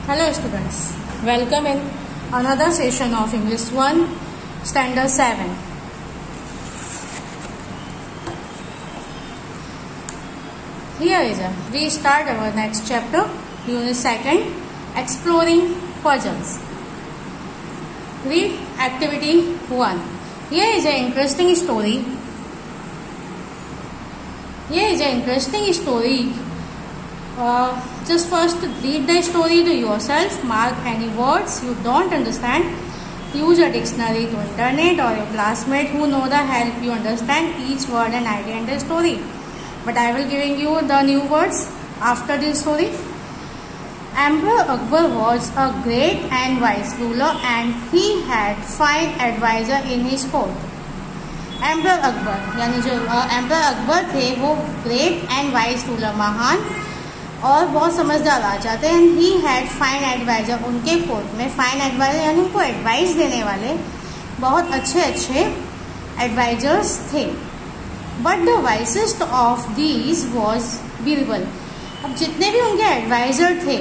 Hello students, welcome in another session of English 1 Standard 7. We start our next chapter, Unit 2, Exploring Puzzles. Read Activity 1. Here is an interesting story. Just first read the story to yourself, mark any words you don't understand, use a dictionary to internet or your classmate who know the help you understand each word and idea in the story. But I will giving you the new words after this story. Emperor Akbar was a great and wise ruler and he had fine advisor in his court. Emperor Akbar यानी जो emperor Akbar थे वो great and wise ruler, महान और बहुत समझदार राजा थे. And he had fine adviser, उनके कोर्ट में फाइन एडवाइजर यानी उनको एडवाइस देने वाले बहुत अच्छे एडवाइजर्स थे. But the wisest of these was Birbal. अब जितने भी उनके एडवाइजर थे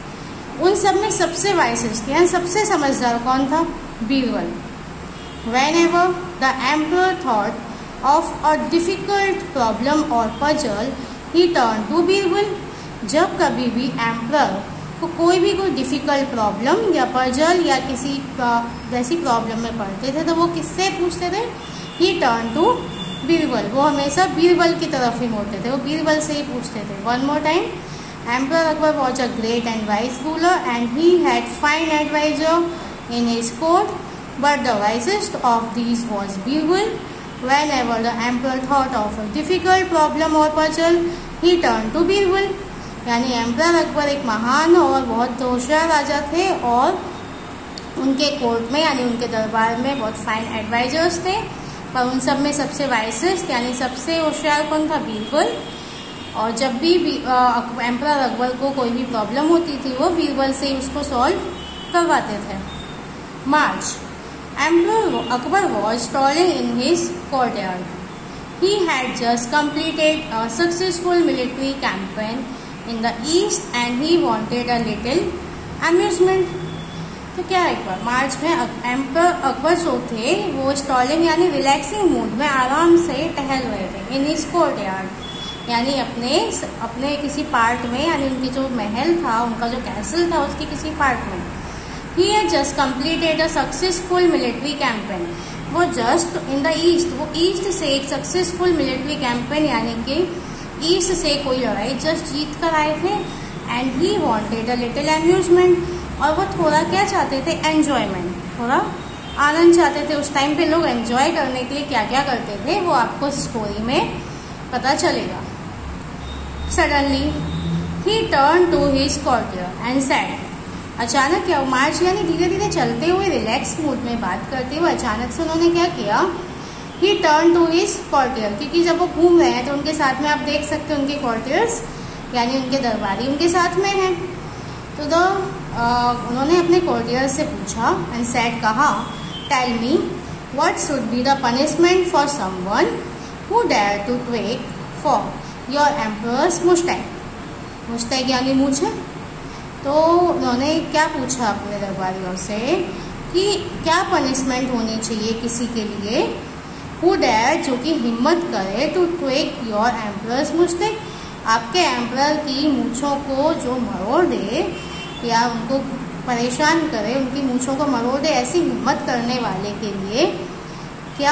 उन सब में सबसे वाइसेस्ट यानी सबसे समझदार कौन था? Birbal. Whenever the emperor thought of a difficult problem or puzzle, he turned to Birbal. जब कभी भी एम्परर को कोई डिफिकल्ट प्रॉब्लम या पजल या किसी वैसी प्रॉब्लम में पढ़ते थे तो वो किससे पूछते थे? He turn to Birbal. वो हमेशा बीरबल की तरफ ही मोड़ते थे, वो बीरबल से ही पूछते थे. One more time. Emperor Akbar was a great and wise ruler and he had fine adviser in his court. But the wisest of these was Birbal. Whenever the emperor thought of a difficult problem or puzzle, he turned to Birbal. यानी emperor Akbar एक महान और बहुत होशियार राजा थे और उनके court में यानी उनके दरबार में बहुत फाइन एडवाइजर्स थे, पर उन सब में सबसे वाइसेस्ट यानी सबसे होशियार कौन था? बीरबल. और जब भी एम्परर अकबर को कोई भी प्रॉब्लम होती थी वो बीरबल से उसको सॉल्व करवाते थे. मार्च. Emperor Akbar was strolling in his courtyard. He had just completed a successful military campaign in the east and he wanted a little amusement. तो क्या एक बार मार्च में एम्पर अकबर जो थे वो स्टॉलिंग यानी रिलैक्सिंग मूड में आराम से टहल रहे थे. इन हिज कोर्टयार्ड यानी अपने किसी पार्ट में यानी उनकी जो महल था, उनका जो कैसल था उसके किसी पार्ट में. He had just completed a successful military campaign. वो just in the east, वो ईस्ट से एक सक्सेसफुल मिलिट्री कैंपेन यानी कि ईस्ट से कोई लड़ाई जस्ट जीत कर आए थे. And he wanted a little amusement, और वो थोड़ा क्या चाहते थे? एंजॉयमेंट, थोड़ा आनंद चाहते थे. उस टाइम पे लोग एंजॉय करने के लिए क्या क्या करते थे वो आपको स्टोरी में पता चलेगा. Suddenly he turn to his courtier and said. अचानक क्या? मार्च यानी धीरे धीरे चलते हुए रिलैक्स मूड में बात करते हुए अचानक से उन्होंने क्या किया? He turn to his courtier, क्योंकि जब वो घूम रहे हैं तो उनके साथ में आप देख सकते हैं उनके कोर्टियर्स यानी उनके दरबारी उनके साथ में हैं. तो उन्होंने अपने कोर्टियर से पूछा एंड सेड, कहा, tell me what should be the punishment for someone who dare to tweak for your emperor's moustache. Moustache यानी मूछे. तो उन्होंने क्या पूछा अपने दरबारियों से कि क्या पनिशमेंट होनी चाहिए किसी के लिए? हु डेयर, जो कि हिम्मत करे, to tweak your emperor's moustache, आपके एम्परर की मूछों को जो मरोड़ दे या उनको परेशान करे, उनकी मूछों को मरोड़ दे, ऐसी हिम्मत करने वाले के लिए क्या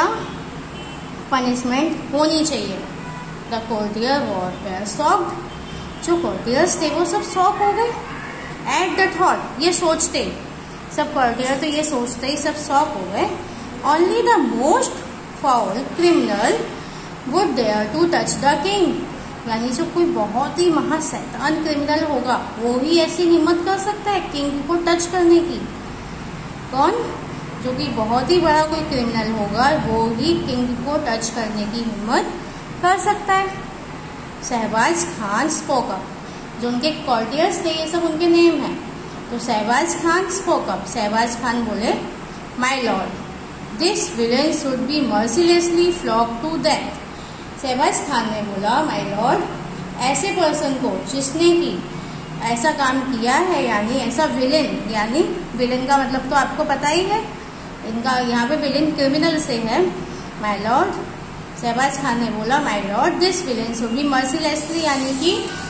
पनिशमेंट होनी चाहिए? The courtier were shocked. जो कोर्टियर्स थे वो सब शॉक हो गए. एट द थॉट, ये सोचते सब कोर्टियर तो ये सोचते ही सब शॉक हो गए. Only the most foul criminal would dare to touch the king, यानी जो कोई बहुत ही महाशैतान क्रिमिनल होगा वो ही ऐसी हिम्मत कर सकता है किंग को टच करने की. कौन? जो कि बहुत ही बड़ा कोई क्रिमिनल होगा वो ही किंग को टच करने की हिम्मत कर सकता है. Shahbaz Khan spoke up. जो उनके कोर्टियर्स थे ये सब उनके नेम हैं. तो शहबाज खान स्पोक अप. शहबाज खान बोले, my lord, this villain should be mercilessly flog to death. Shahbaz Khan ने बोला, माय लॉर्ड, ऐसे पर्सन को जिसने की ऐसा काम किया है, यानी ऐसा विलेन, यानी विलेन का मतलब तो आपको पता ही है, इनका यहाँ पे विलेन क्रिमिनल से है। माय लॉर्ड, शहबाज खान ने बोला my lord this villain should be mercilessly, यानी कि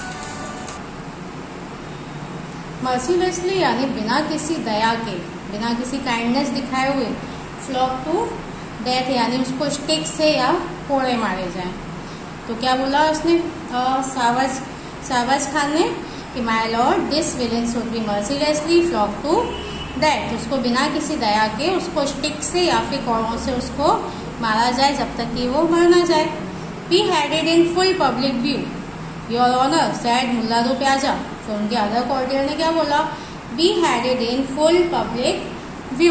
मर्सीलेसली यानी बिना किसी दया के, बिना किसी काइंडनेस दिखाए हुए, फ्लॉग टू डेथ यानी उसको स्टिक से या कोड़े मारे जाए। तो क्या बोला उसने शहबाज खान ने कि my lord this villain should be mercilessly flog to death, उसको बिना किसी दया के उसको स्टिक से या फिर कोड़ों से उसको मारा जाए जब तक कि वो मर ना जाए। Beheaded in full public view your honour said Mulla Do Pyaza. तो उनके अदर कोर्टियर ने क्या बोला, beheaded in full public view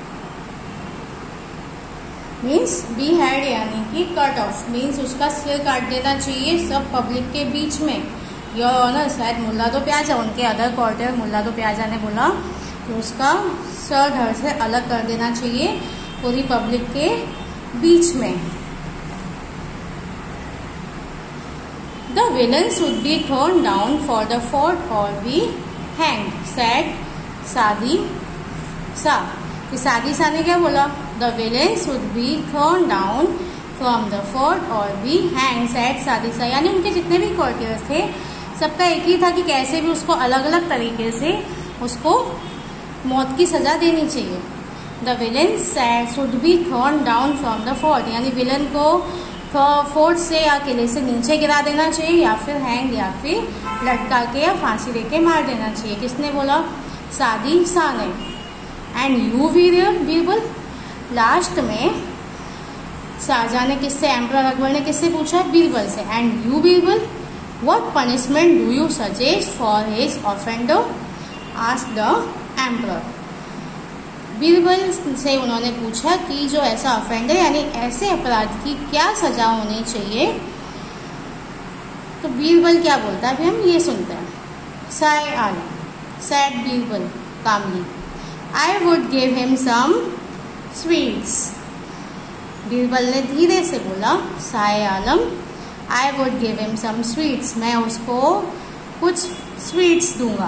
means behead यानी कि कट ऑफ, मीन्स उसका सिर काट देना चाहिए सब पब्लिक के बीच में। योर ऑनर शायद मुल्ला दो प्याजा, उनके अदर कोर्टियर मुल्ला दो प्याजा ने बोला कि उसका सर धड़ से अलग कर देना चाहिए पूरी पब्लिक के बीच में। The villain should be thrown down for the fort और be hang said Sadi Sa. Sadi Sa ने क्या बोला, the villain should be thrown down from the fort और be hang said Sadi Sa, यानी उनके जितने भी कोर्टियर्स थे सबका एक ही था कि कैसे भी उसको अलग अलग तरीके से उसको मौत की सजा देनी चाहिए। The villain should be thrown down from the fort, यानी विलन को फोर्ट से या किले से नीचे गिरा देना चाहिए या फिर हैंग या फिर लटका के या फांसी देके मार देना चाहिए। किसने बोला, सादी सा ने। एंड यू बीरबल, लास्ट में शाहजहां ने किससे, एम्परर अकबर ने किससे पूछा, बीरबल से। And you Birbal what punishment do you suggest for his offender asked the emperor. Birbal से उन्होंने पूछा कि जो ऐसा ऑफेंडर यानी ऐसे अपराध की क्या सजा होनी चाहिए। तो बीरबल क्या बोलता है अभी हम ये सुनते हैं। Shahe Alam, said Birbal calmly, I would give him some sweets. Birbal ने धीरे से बोला, Shahe Alam I would give him some sweets, मैं उसको कुछ स्वीट्स दूंगा।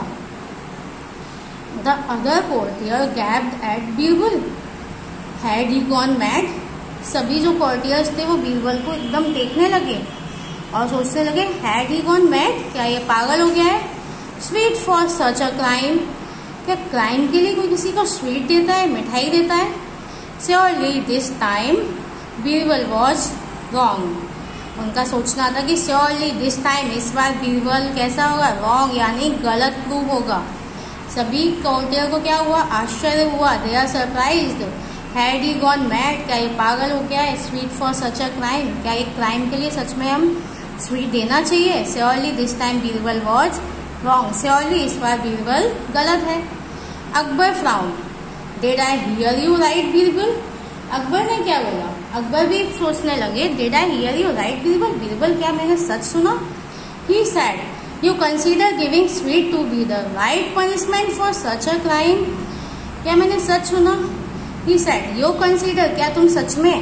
The other courtier gaped at Birbal, had he gone mad? सभी जो courtiers थे वो बीरबल को एकदम देखने लगे और सोचने लगे had he gone mad? क्या ये पागल हो गया है? Sweet for such a crime? क्या क्राइम के लिए कोई किसी को स्वीट देता है, मिठाई देता है? Surely this time Birbal was wrong. उनका सोचना था कि surely this time, इस बार बीरबल कैसा होगा, wrong यानी गलत प्रूव होगा। सभी कोर्टियर को क्या हुआ, आश्चर्य हुआ। They are surprised. Had he gone mad, क्या ये पागल हो गया है। Sweet for such a crime, क्या ये क्राइम के लिए सच में हम स्वीट देना चाहिए। Surely this time Birbal was wrong, surely इस बार बीरबल गलत है। Akbar frown, did I hear you right Birbal. Akbar ने क्या बोला, अकबर भी सोचने लगे did I hear you right Birbal, Birbal क्या मैंने सच सुना। He said, You consider giving sweet to be the right punishment for such a crime? क्या मैंने सच सुना? He said, You consider, क्या तुम सच में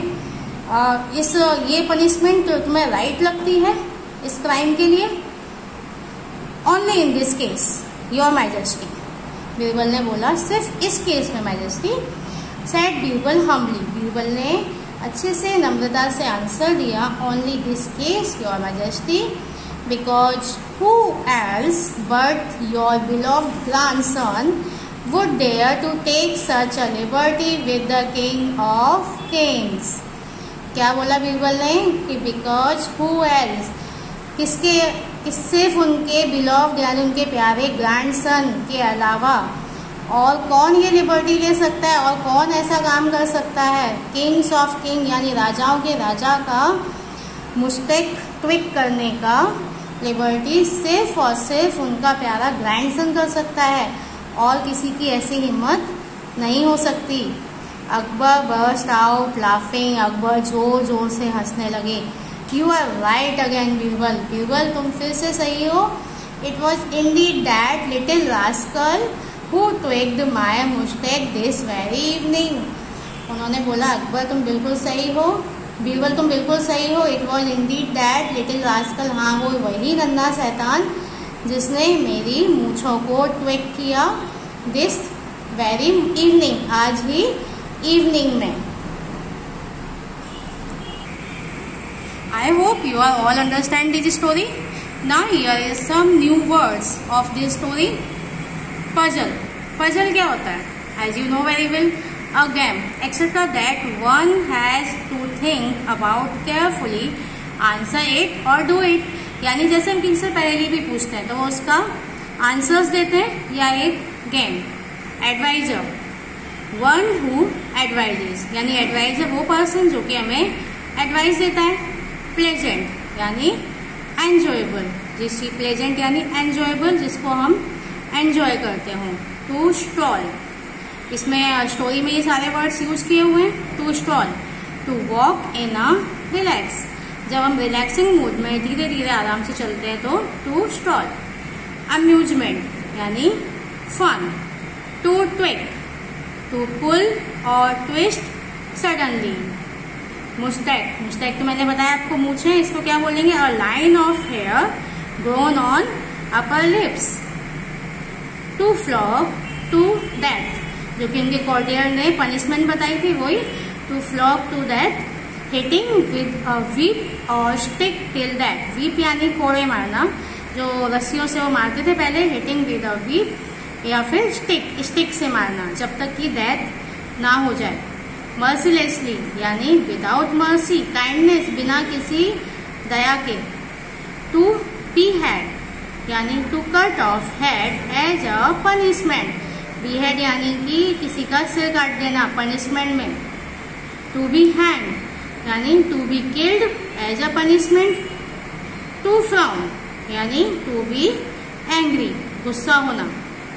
ये पनिशमेंट तुम्हें राइट लगती है इस क्राइम के लिए? Only in this case, Your Majesty. Birbal ने बोला सिर्फ इस केस में majesty. Said Birbal humbly, Birbal ने अच्छे से नम्रता से आंसर दिया, Only this case, Your Majesty. Because who else but your beloved grandson would dare to take such a liberty with the king of kings? क्या बोला बीरबल ने कि because who else, सिर्फ उनके beloved यानी उनके प्यारे ग्रैंडसन के अलावा और कौन ये लिबर्टी ले सकता है और कौन ऐसा काम कर सकता है। किंग्स ऑफ किंग यानी राजाओं के राजा का मुस्तक ट्विक करने का लिबर्टी सिर्फ और सिर्फ उनका प्यारा ग्रैंडसन कर सकता है और किसी की ऐसी हिम्मत नहीं हो सकती। Akbar burst out laughing, Akbar जोर जोर से हंसने लगे। You are right again Birbal, Birbal तुम फिर से सही हो। It was indeed that little rascal who tweaked my moustache this very evening. उन्होंने बोला अकबर तुम बिल्कुल सही हो, बीरबल तुम बिल्कुल सही हो। It was indeed that little rascal, हाँ वो वही नन्हा शैतान जिसने मेरी मूछों को ट्विक किया दिस वेरी इवनिंग, आज ही इवनिंग में। I hope you are all understand this story. Now here is some new words of this story. Puzzle. Puzzle क्या होता है? As you know very well, a game, etc. that one has to think about carefully, answer it or do it. यानी जैसे हम किसी से पहले भी पूछते हैं तो वो उसका आंसर्स देते हैं या एक game. Adviser, one who advises, यानी एडवाइजर वो पर्सन जो कि हमें एडवाइस देता है। प्लेजेंट यानी एंजॉयबल, जिसकी प्लेजेंट यानी एंजॉयबल, जिसको हम एंजॉय करते हो। टू स्ट्रॉल, इसमें स्टोरी में ये सारे वर्ड्स यूज किए हुए हैं। To stroll, to walk in a relax, जब हम रिलैक्सिंग मूड में धीरे धीरे आराम से चलते हैं तो टू स्ट्रॉल। अम्यूजमेंट यानी fun. To tweak, to pull और ट्विस्ट सडनली। मुस्टैक, मुस्टैक तो मैंने बताया आपको मूछें, इसको क्या बोलेंगे? A line of hair grown on upper lips. To flog, to death, जो कि उनके कॉर्डियर ने पनिशमेंट बताई थी वही। To flog to death, hitting with a whip और स्टिक टिल डेथ। व्हीप यानी कोड़े मारना, जो रस्सियों से वो मारते थे पहले। हिटिंग विद अ व्हीप या फिर स्टिक, स्टिक से मारना जब तक कि डेथ ना हो जाए। मर्सीलेसली यानी विदाउट मर्सी, काइंडनेस, बिना किसी दया के। टू बी हैड यानी to cut off head as a punishment. Behead यानी कि किसी का सिर काट देना पनिशमेंट में। टू बी हैंड यानी to be killed as a punishment. To frown यानी टू बी एंग्री, गुस्सा होना।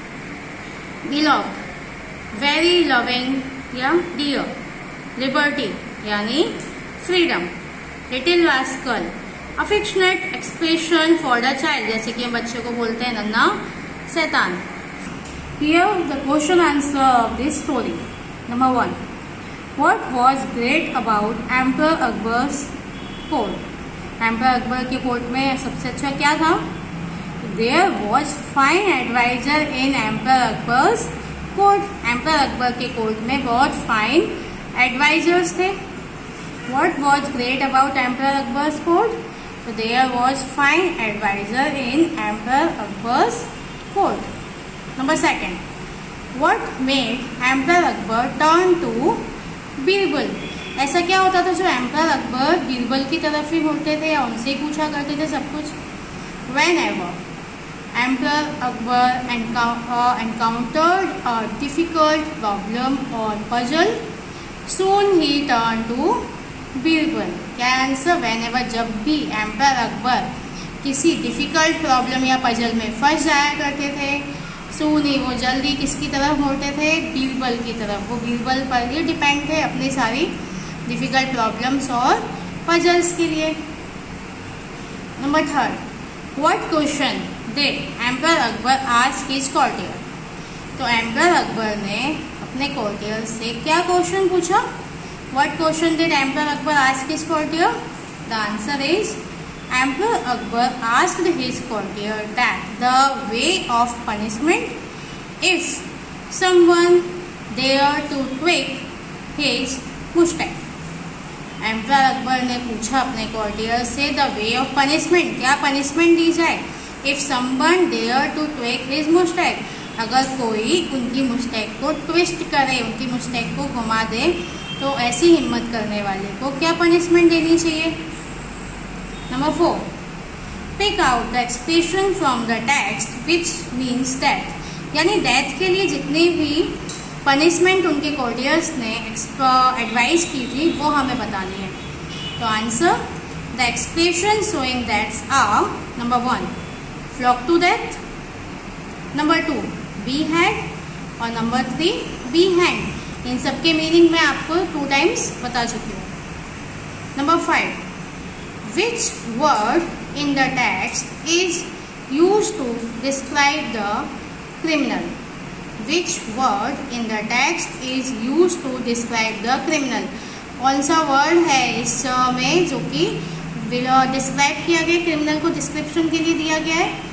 बिलॉव्ड, वेरी लविंग या डियर। लिबर्टी यानी freedom. Little rascal, affectionate expression for the child, जैसे कि हम बच्चे को बोलते हैं नन्ना शैतान। Here the question answer of this story. Number 1, what was great about emperor Akbar's court? Emperor Akbar के कोर्ट में सबसे अच्छा क्या था? There was fine adviser in emperor Akbar's court. Emperor Akbar के कोर्ट में बहुत फाइन एडवाइजर्स थे। What was great about Emperor Akbar's court? So there was fine advisor in Emperor Akbar's court. Number 2, what made Emperor Akbar turn to Birbal? ऐसा क्या होता था जो emperor Akbar Birbal की तरफ ही मुड़ते थे या उनसे ही पूछा करते थे सब कुछ? Whenever Emperor Akbar encountered a difficult problem or puzzle, soon he turned to Birbal. क्या आंसर? whenever, जब भी एम्परर अकबर किसी डिफिकल्ट प्रॉब्लम या पजल में फंस जाया करते थे, soon ही वो जल्दी किसकी तरफ मुड़ते थे? बीरबल की तरफ। वो बीरबल पर ही डिपेंड थे अपनी सारी डिफिकल्ट प्रॉब्लम्स और पजल्स के लिए। Number 3, what question did emperor Akbar ask his courtier? तो एम्परर अकबर ने अपने कॉर्टियर से क्या क्वेश्चन पूछा? What question did Emperor Akbar ask his courtier? The answer is Emperor Akbar asked his courtier that the way of punishment if someone dare to tweak his mustache. Emperor Akbar ने पूछा अपने courtier से the way of punishment, क्या punishment दी जाए? If someone dare to tweak his mustache, अगर कोई उनकी Moustache को ट्विस्ट करे, उनकी मुस्टैक को घुमा दे, तो ऐसी हिम्मत करने वाले को क्या पनिशमेंट देनी चाहिए? Number 4, pick out the expression from the text which means death. यानी डेथ के लिए जितनी भी पनिशमेंट उनके कोर्टियर्स ने एडवाइस की थी वो हमें बतानी है। तो answer, the expression showing that's are number 1, flog to death, number 2, behead और नंबर 3, बी हैंड। इन सबके मीनिंग मैं आपको 2 टाइम्स बता चुकी हूँ। Number 5, which word in the text is use to describe the criminal? Which word in the text is use to describe the criminal? कौन सा वर्ड है इस में जो कि डिस्क्राइब किया गया, क्रिमिनल को डिस्क्रिप्शन के लिए दिया गया है?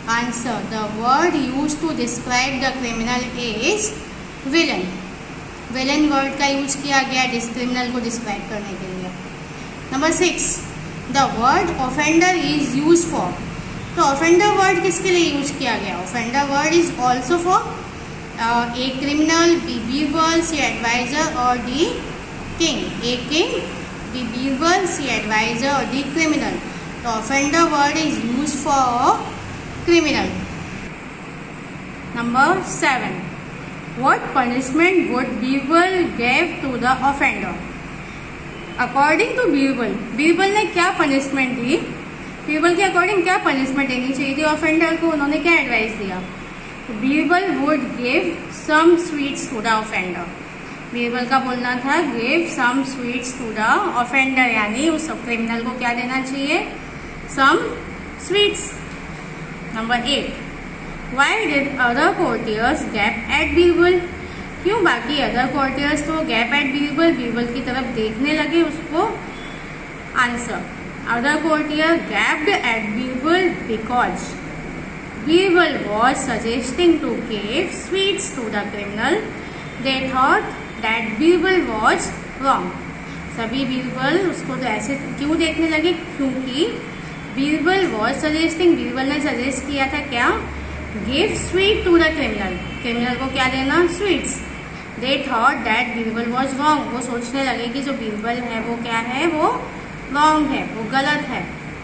Answer. The word used to describe the criminal is villain. Villain word का यूज किया गया क्रिमिनल को डिस्क्राइब करने के लिए. Number 6. The word offender is use for. तो ऑफेंडर वर्ड किसके लिए यूज किया गया? Offender word is also for a criminal, the bevel, the advisor or the king. A king, the bevel, the advisor or the criminal. The offender word is used for criminal. Number 7. What punishment would bevel give to the offender? According to bevel, bevel ने क्या पनिशमेंट दी? bevel के according क्या punishment देनी चाहिए थी offender को? उन्होंने क्या एडवाइस दिया? Bevel would give some sweets to the offender. Bevel का बोलना था give some sweets to the offender, यानी उस क्रिमिनल को क्या देना चाहिए? Some sweets. Number 8. Why did other courtiers gap at Bevel? क्यों बाकी अदर courtiers तो gap at Bevel, Bevel की तरफ देखने लगे उसको? Answer. Other courtier gapped at Bevel because Bevel was suggesting to give sweets to the criminal. They thought that Bevel was wrong. सभी Bevel उसको तो ऐसे क्यों देखने लगे? क्योंकि Bevel was suggesting, Bevel ने सजेस्ट किया था क्या? Give sweet to the criminal. Criminal को क्या देना? Sweets. They thought that Bevel was wrong. वो सोचने लगे कि जो Bevel है वो क्या है? वो wrong है, वो गलत है.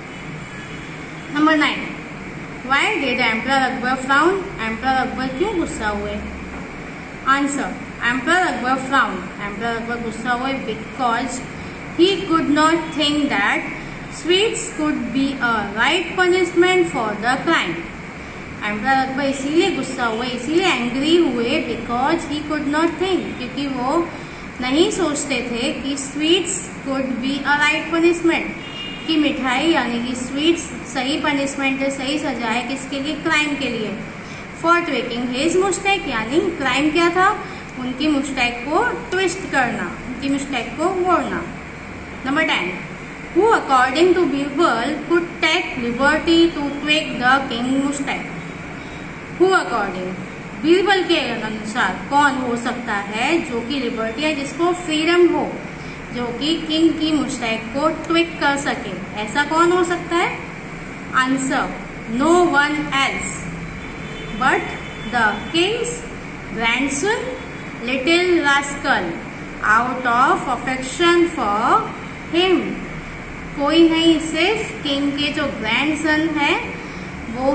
Number 9. Why did Emperor Akbar frown? Emperor Akbar क्यों गुस्सा हुए? Answer. Emperor Akbar frowned. Emperor Akbar गुस्सा हुए because he could not think that sweets could be a right punishment for the crime. Emperor Akbar इसीलिए गुस्सा हुए, इसीलिए angry हुए because he could not think, क्योंकि वो नहीं सोचते थे कि sweets could be a right punishment. की मिठाई यानी कि स्वीट्स सही पनिशमेंट है, सही सजा है किसके लिए? क्राइम के लिए. फॉर ट्विकिंग हिज मिस्टेक, यानी क्राइम क्या था? उनकी मिस्टेक को ट्विस्ट करना, उनकी मिस्टेक को मोड़ना. Number 10. Who according to Birbal could take liberty to tweak the king mistake? Who according, Birbal के अनुसार कौन हो सकता है जो कि लिबर्टी है, जिसको फ्रीडम हो, जो कि किंग की मिस्टेक को ट्विक कर सके? ऐसा कौन हो सकता है? Answer. No one else but the king's grandson little rascal out of affection for him. कोई नहीं, सिर्फ किंग के जो ग्रैंडसन है वो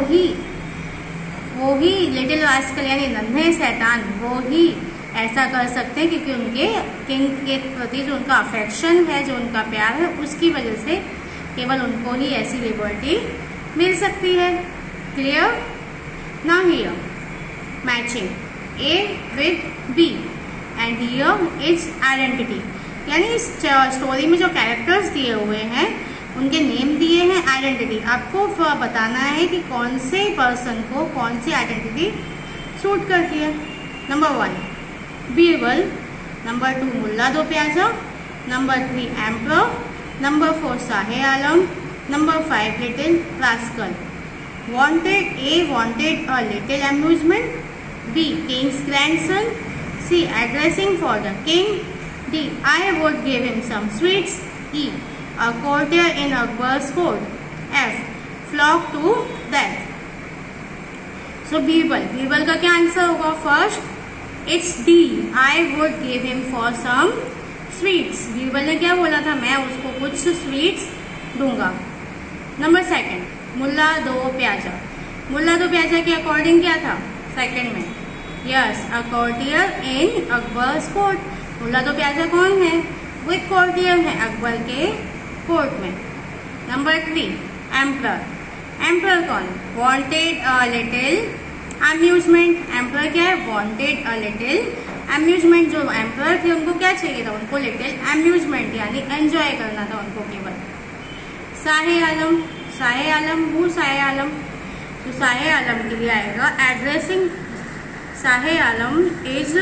ही लिटिल रास्कल यानी नन्हे शैतान, वो ही ऐसा कर सकते हैं, क्योंकि उनके किंग के प्रति जो उनका अफेक्शन है, जो उनका प्यार है, उसकी वजह से केवल उनको ही ऐसी लिबर्टी मिल सकती है. Clear? Now here matching A with B and here is identity, यानी इस स्टोरी में जो कैरेक्टर्स दिए हुए हैं उनके नेम दिए हैं, आइडेंटिटी. आपको बताना है कि कौन से पर्सन को कौन सी आइडेंटिटी सूट करती है. Number 1 Birbal, number 2 Mulla Do Pyaza, number 3 emperor, number 4 Shahe Alam, number 5 little rascal. Wanted, A wanted a little amusement, B king's grandson, C addressing for the king, D I would give him some sweets, E a courtier in Akbar's court, F flock to death. So Birbal का क्या answer होगा? First it's D, I would give him for some sweets. Birbal ने क्या बोला था? मैं उसको कुछ स्वीट्स दूंगा. नंबर 2 मुल्ला दो प्याजा. मुल्ला दो प्याजा के अकॉर्डिंग क्या था सेकंड में? Yes, a courtier in Akbar's court. Mulla Do Pyaza कौन है? वो एक कोर्टियर है अकबर के कोर्ट में. Number 3 emperor. एम्परर कौन? Wanted a little amusement. Emperor क्या है? Wanted a little amusement. जो एम्परर थे उनको क्या चाहिए था? उनको लिटिल अम्यूजमेंट यानी एंजॉय करना था उनको केवल. शाहे आलम. शाहे आलम, वो शाहे आलम, तो शाहे आलम के लिए आएगा addressing. Shahe Alam is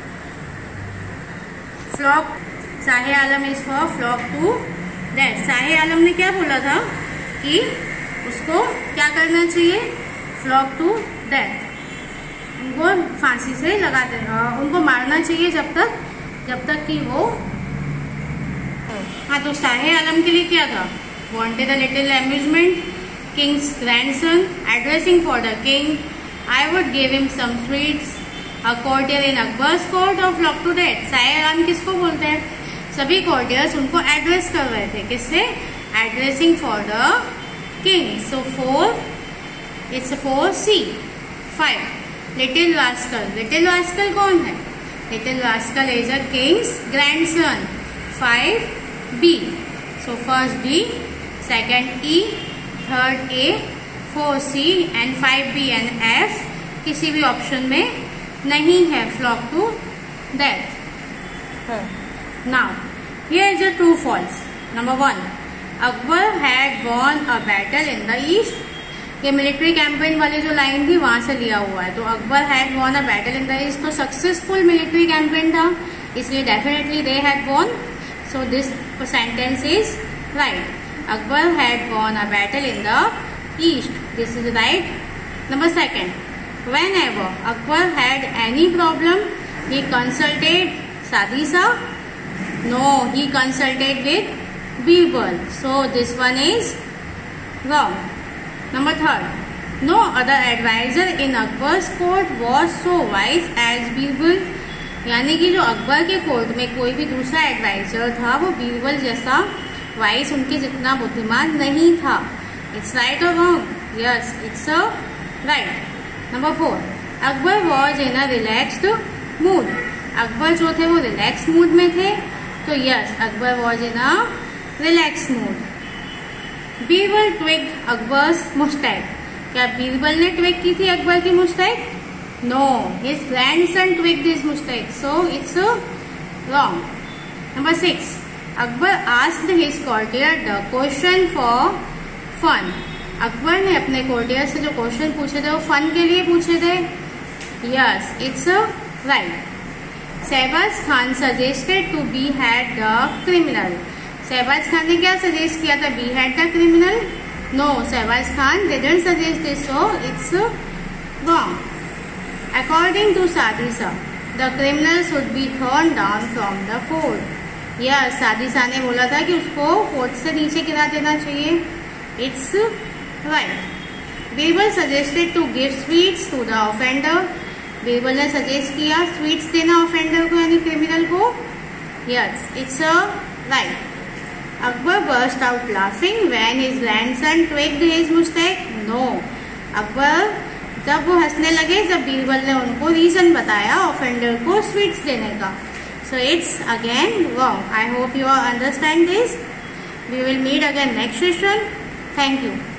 flock. Shahe Alam is for flock to death. Shahe Alam ने क्या बोला था कि उसको क्या करना चाहिए? फ्लॉग टू डेथ, उनको फांसी से लगाते, उनको मारना चाहिए जब तक कि वो। हाँ, तो शाह आलम के लिए क्या था? Wanted a little amusement, king's grandson, addressing for the king, I would give him some sweets, a courtier in Akbar's court और flog to death. Shah Alam किसको बोलते हैं? सभी कोर्टियर्स उनको एड्रेस कर रहे थे, किससे? Addressing for the king. So 4, it's 4C। 5, little rascal. Little rascal कौन है? Little rascal is a king's grandson. 5B। So first B, second E, third A, 4C and 5B and F किसी भी option में नहीं है flog to death. Now here is a true false. Number 1, Akbar had won a battle in the east. ये military campaign वाली जो line थी वहां से लिया हुआ है, तो Akbar had won a battle in the east तो सक्सेसफुल मिलिट्री कैंपेन था, इसलिए definitely they had won. So this sentence is right, Akbar had won a battle in the east, this is right. Number 2, whenever Akbar had any problem, he consulted Sadisa. No, he consulted with Birbal. So this one is wrong. Number 3, no other advisor in Akbar's court was so wise as Birbal. यानी कि जो अकबर के court में कोई भी दूसरा adviser था वो बीरबल जैसा वाइस, उनके जितना बुद्धिमान नहीं था। इट्स राइट और wrong? Yes, it's right. Number 4, Akbar was in a relaxed mood. Akbar जो थे वो रिलैक्स मूड में थे, तो yes, Akbar was in a relax mood. Birbal tweaked Akbar's mustache. क्या बीरबल ने ट्विक की थी अकबर की mustache? No, his grandson tweaked his mustache, so it's wrong. Number 6, Akbar asked his courtier the question for fun. Akbar ने अपने कोर्टियर से जो क्वेश्चन पूछे थे वो फन के लिए पूछे थे। Yes, it's right. Shahbaz Khan suggested to behead the criminal. Shahbaz Khan ने क्या सजेस्ट किया था? Behead the criminal? No, Shahbaz Khan didn't suggest this, so it's wrong. According to Sadisa, the criminal should be thrown down from the fort. Yes, Sadisa ने बोला था कि उसको fort से नीचे गिरा देना चाहिए। It's right. Birbal suggested to give sweets to the offender. Birbal ने सजेस्ट किया स्वीट्स देना ऑफेंडर को, यानी क्रिमिनल को। Yes, it's right. Akbar burst out laughing when his grandson tweaked his mustache. No, Akbar जब वो हंसने लगे जब बीरबल ने उनको रीजन बताया ऑफेंडर को स्वीट्स देने का। So it's again wrong. I hope you are understand this. We will meet again next session. Thank you.